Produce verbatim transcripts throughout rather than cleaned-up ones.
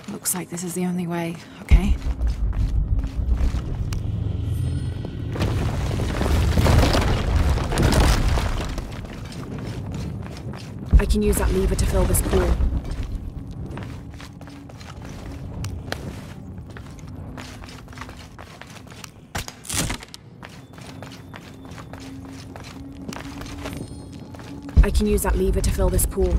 Looks like this is the only way, okay? I can use that lever to fill this pool. I can use that lever to fill this pool.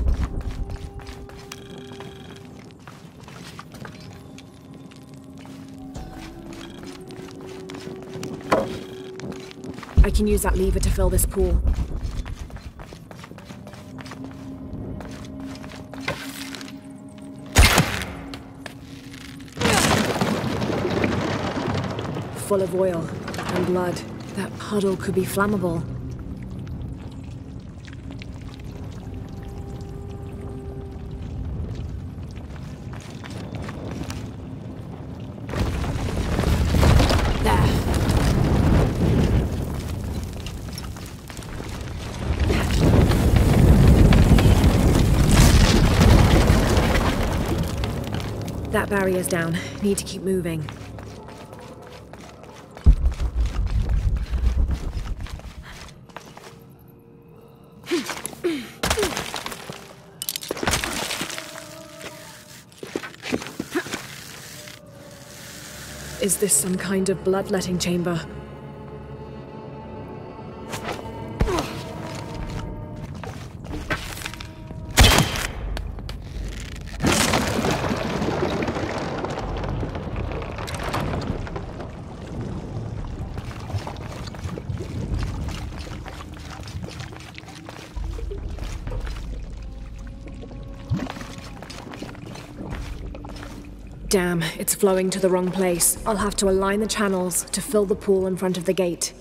I can use that lever to fill this pool. Full of oil and blood. That puddle could be flammable. That barrier's down. Need to keep moving. Is this some kind of bloodletting chamber? Damn, it's flowing to the wrong place. I'll have to align the channels to fill the pool in front of the gate.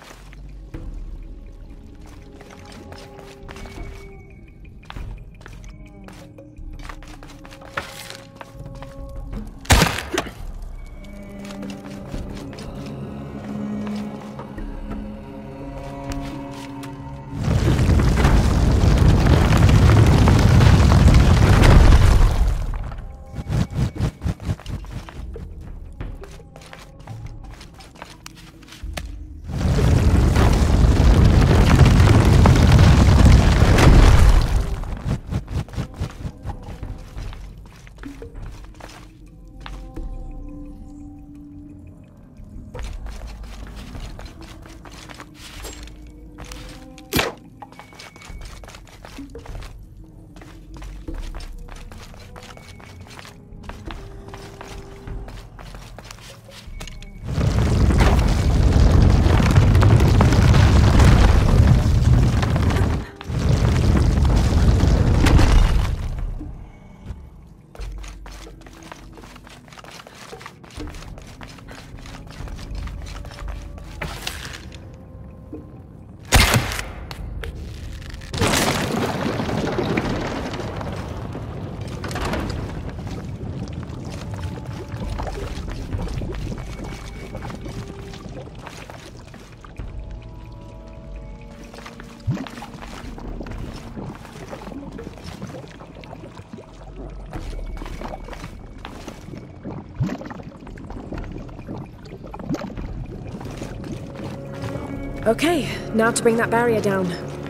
Okay, now to bring that barrier down.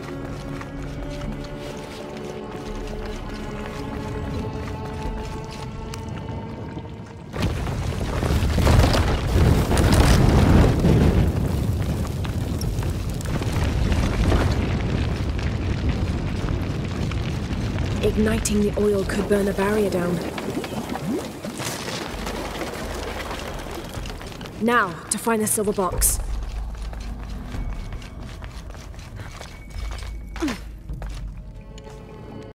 Igniting the oil could burn the barrier down. Now, to find the silver box.